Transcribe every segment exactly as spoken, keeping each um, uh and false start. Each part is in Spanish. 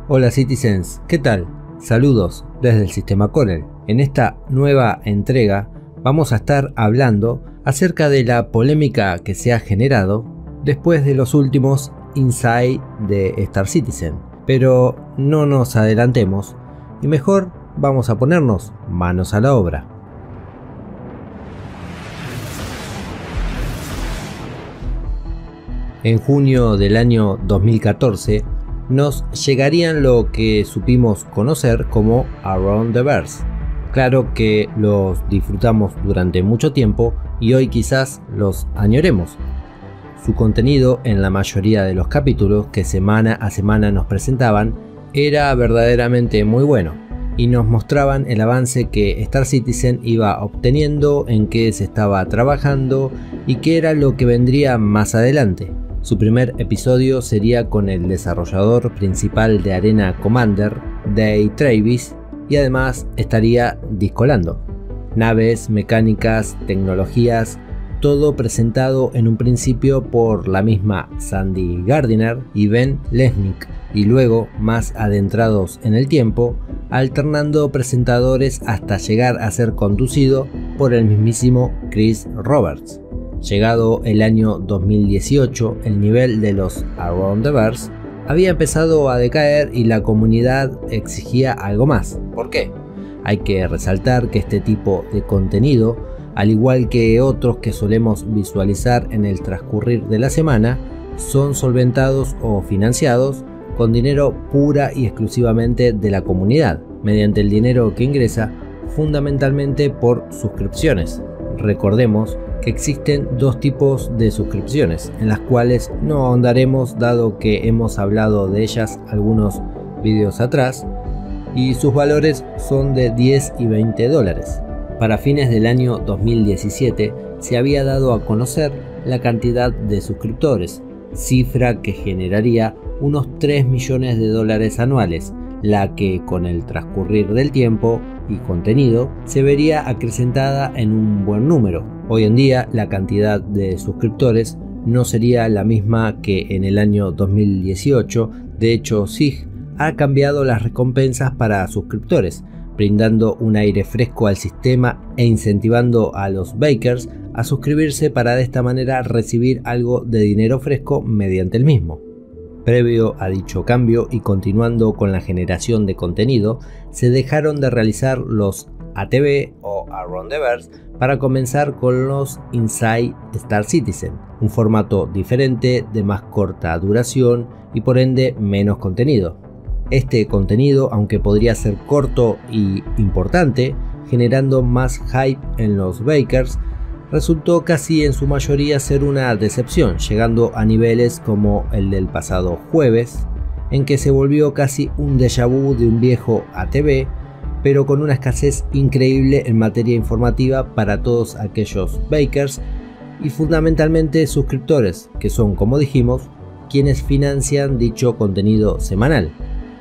Hola Citizens, ¿qué tal? Saludos desde el sistema Corel. En esta nueva entrega vamos a estar hablando acerca de la polémica que se ha generado después de los últimos Inside de Star Citizen. Pero no nos adelantemos y mejor vamos a ponernos manos a la obra. En junio del año dos mil catorce nos llegarían lo que supimos conocer como Around the Verse. Claro que los disfrutamos durante mucho tiempo y hoy quizás los añoremos. Su contenido en la mayoría de los capítulos que semana a semana nos presentaban era verdaderamente muy bueno y nos mostraban el avance que Star Citizen iba obteniendo, en qué se estaba trabajando y qué era lo que vendría más adelante. Su primer episodio sería con el desarrollador principal de Arena Commander, Dave Travis, y además estaría discolando. Naves, mecánicas, tecnologías, todo presentado en un principio por la misma Sandy Gardiner y Ben Lesnick, y luego, más adentrados en el tiempo, alternando presentadores hasta llegar a ser conducido por el mismísimo Chris Roberts. Llegado el año dos mil dieciocho, el nivel de los Around the Verse había empezado a decaer y la comunidad exigía algo más. ¿Por qué? Hay que resaltar que este tipo de contenido, al igual que otros que solemos visualizar en el transcurrir de la semana, son solventados o financiados con dinero pura y exclusivamente de la comunidad, mediante el dinero que ingresa fundamentalmente por suscripciones. Recordemos que existen dos tipos de suscripciones, en las cuales no ahondaremos dado que hemos hablado de ellas algunos vídeos atrás, y sus valores son de diez y veinte dólares. Para fines del año dos mil diecisiete se había dado a conocer la cantidad de suscriptores, cifra que generaría unos tres millones de dólares anuales, la que con el transcurrir del tiempo y contenido se vería acrecentada en un buen número. Hoy en día la cantidad de suscriptores no sería la misma que en el año dos mil dieciocho, de hecho S I G ha cambiado las recompensas para suscriptores, brindando un aire fresco al sistema e incentivando a los bakers a suscribirse para de esta manera recibir algo de dinero fresco mediante el mismo. Previo a dicho cambio y continuando con la generación de contenido, se dejaron de realizar los A T V o Around the Verse para comenzar con los Inside Star Citizen, un formato diferente de más corta duración y por ende menos contenido. Este contenido, aunque podría ser corto y importante, generando más hype en los bakers, resultó casi en su mayoría ser una decepción, llegando a niveles como el del pasado jueves, en que se volvió casi un déjà vu de un viejo A T V, pero con una escasez increíble en materia informativa para todos aquellos bakers y fundamentalmente suscriptores, que son, como dijimos, quienes financian dicho contenido semanal.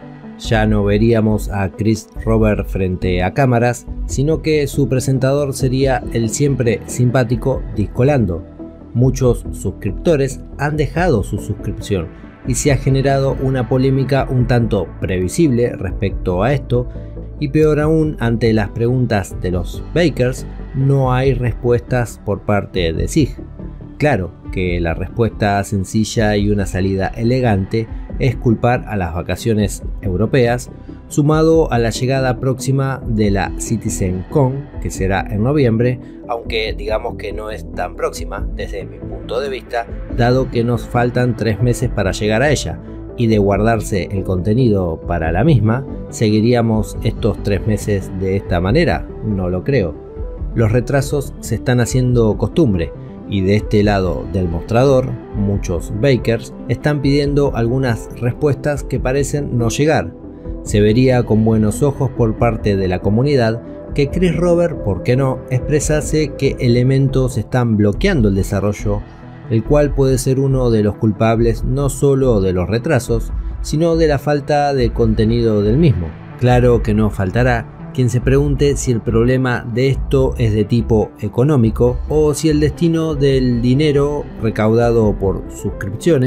Ya no veríamos a Chris Roberts frente a cámaras, sino que su presentador sería el siempre simpático Discolando. Muchos suscriptores han dejado su suscripción y se ha generado una polémica un tanto previsible respecto a esto, y peor aún, ante las preguntas de los bakers no hay respuestas por parte de S I G. Claro que la respuesta sencilla y una salida elegante es culpar a las vacaciones europeas, sumado a la llegada próxima de la CitizenCon, que será en noviembre, aunque digamos que no es tan próxima desde mi punto de vista, dado que nos faltan tres meses para llegar a ella, y de guardarse el contenido para la misma, ¿seguiríamos estos tres meses de esta manera? No lo creo. Los retrasos se están haciendo costumbre, y de este lado del mostrador, muchos bakers están pidiendo algunas respuestas que parecen no llegar. Se vería con buenos ojos por parte de la comunidad que Chris Roberts, por qué no, expresase qué elementos están bloqueando el desarrollo, el cual puede ser uno de los culpables no solo de los retrasos, sino de la falta de contenido del mismo. Claro que no faltará quien se pregunte si el problema de esto es de tipo económico o si el destino del dinero recaudado por suscripciones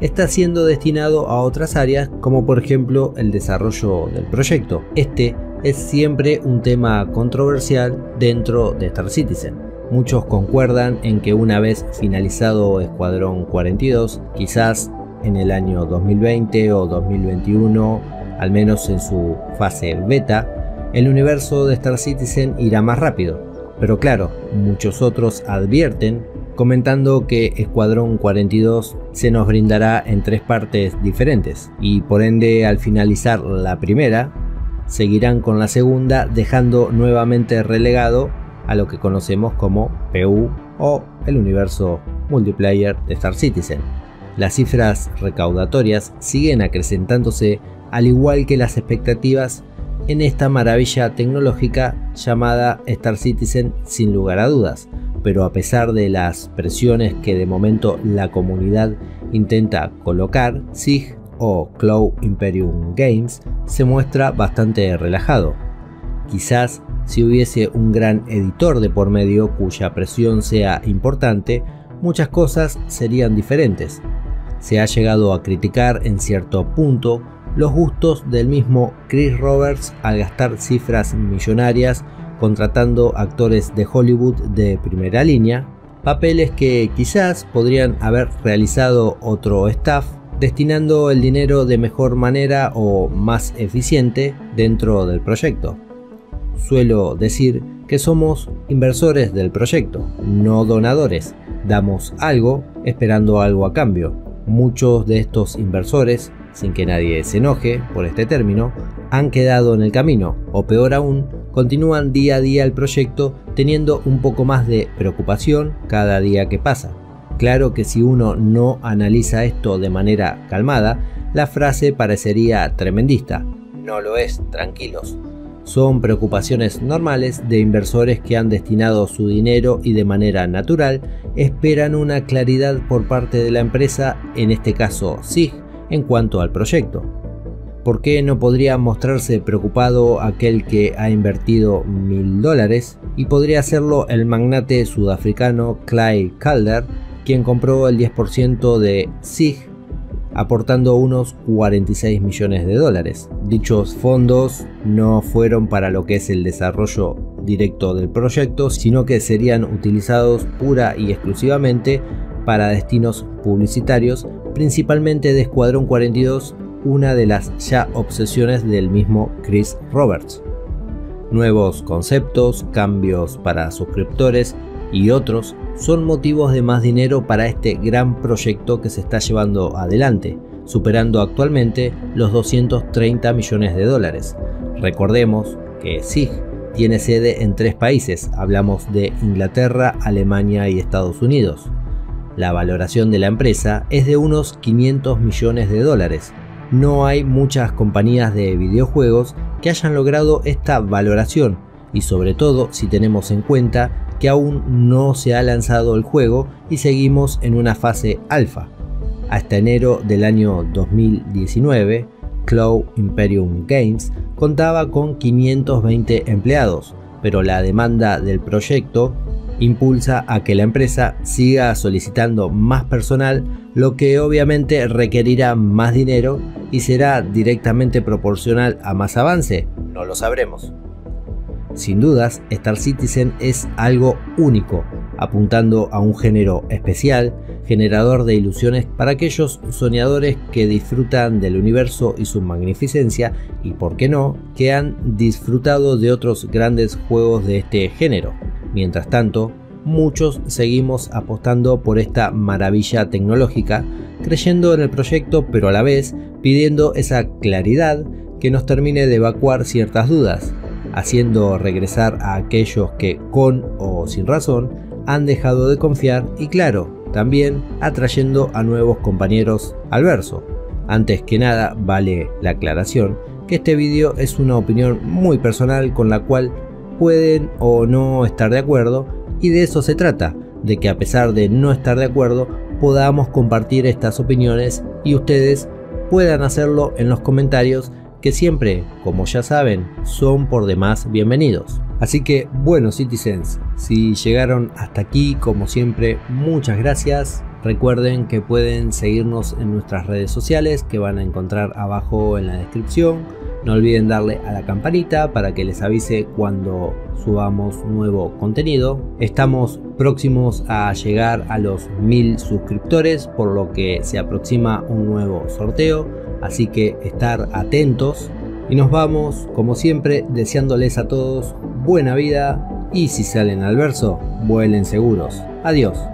está siendo destinado a otras áreas, como por ejemplo el desarrollo del proyecto. Este es siempre un tema controversial dentro de Star Citizen. Muchos concuerdan en que una vez finalizado Escuadrón cuarenta y dos, quizás en el año dos mil veinte o dos mil veintiuno, al menos en su fase beta, el universo de Star Citizen irá más rápido. Pero claro, muchos otros advierten, comentando que Escuadrón cuarenta y dos se nos brindará en tres partes diferentes, y por ende al finalizar la primera, seguirán con la segunda, dejando nuevamente relegado a lo que conocemos como P U o el universo multiplayer de Star Citizen. Las cifras recaudatorias siguen acrecentándose, al igual que las expectativas en esta maravilla tecnológica llamada Star Citizen, sin lugar a dudas. Pero a pesar de las presiones que de momento la comunidad intenta colocar, S I G o Cloud Imperium Games se muestra bastante relajado. Quizás si hubiese un gran editor de por medio cuya presión sea importante, muchas cosas serían diferentes. Se ha llegado a criticar en cierto punto los gustos del mismo Chris Roberts al gastar cifras millonarias contratando actores de Hollywood de primera línea, papeles que quizás podrían haber realizado otro staff, destinando el dinero de mejor manera o más eficiente dentro del proyecto. Suelo decir que somos inversores del proyecto, no donadores. Damos algo esperando algo a cambio. Muchos de estos inversores, sin que nadie se enoje por este término, han quedado en el camino, o peor aún, continúan día a día el proyecto teniendo un poco más de preocupación cada día que pasa. Claro que si uno no analiza esto de manera calmada, la frase parecería tremendista. No lo es, tranquilos. Son preocupaciones normales de inversores que han destinado su dinero y de manera natural esperan una claridad por parte de la empresa, en este caso S I G, en cuanto al proyecto. ¿Por qué no podría mostrarse preocupado aquel que ha invertido mil dólares? Y podría hacerlo el magnate sudafricano Clyde Calder, quien compró el diez por ciento de S I G, aportando unos cuarenta y seis millones de dólares. Dichos fondos no fueron para lo que es el desarrollo directo del proyecto, sino que serían utilizados pura y exclusivamente para destinos publicitarios, principalmente de Escuadrón cuarenta y dos, una de las ya obsesiones del mismo Chris Roberts. Nuevos conceptos, cambios para suscriptores y otros son motivos de más dinero para este gran proyecto que se está llevando adelante, superando actualmente los doscientos treinta millones de dólares. Recordemos que S I G tiene sede en tres países, hablamos de Inglaterra, Alemania y Estados Unidos. La valoración de la empresa es de unos quinientos millones de dólares. No hay muchas compañías de videojuegos que hayan logrado esta valoración, y sobre todo si tenemos en cuenta que aún no se ha lanzado el juego y seguimos en una fase alfa. Hasta enero del año dos mil diecinueve, Cloud Imperium Games contaba con quinientos veinte empleados, pero la demanda del proyecto impulsa a que la empresa siga solicitando más personal, lo que obviamente requerirá más dinero y será directamente proporcional a más avance, no lo sabremos. Sin dudas, Star Citizen es algo único, apuntando a un género especial, generador de ilusiones para aquellos soñadores que disfrutan del universo y su magnificencia, y por qué no, que han disfrutado de otros grandes juegos de este género. Mientras tanto, muchos seguimos apostando por esta maravilla tecnológica, creyendo en el proyecto, pero a la vez pidiendo esa claridad que nos termine de evacuar ciertas dudas, haciendo regresar a aquellos que, con o sin razón, han dejado de confiar y, claro, también atrayendo a nuevos compañeros al verso. Antes que nada, vale la aclaración que este vídeo es una opinión muy personal con la cual pueden o no estar de acuerdo, y de eso se trata, de que a pesar de no estar de acuerdo, podamos compartir estas opiniones y ustedes puedan hacerlo en los comentarios, que siempre, como ya saben, son por demás bienvenidos. Así que, bueno, Citizens, si llegaron hasta aquí, como siempre, muchas gracias Recuerden que pueden seguirnos en nuestras redes sociales que van a encontrar abajo en la descripción. No olviden darle a la campanita para que les avise cuando subamos nuevo contenido. Estamos próximos a llegar a los mil suscriptores, por lo que se aproxima un nuevo sorteo, así que estar atentos. Y nos vamos, como siempre, deseándoles a todos buena vida y si salen al verso, vuelen seguros. Adiós.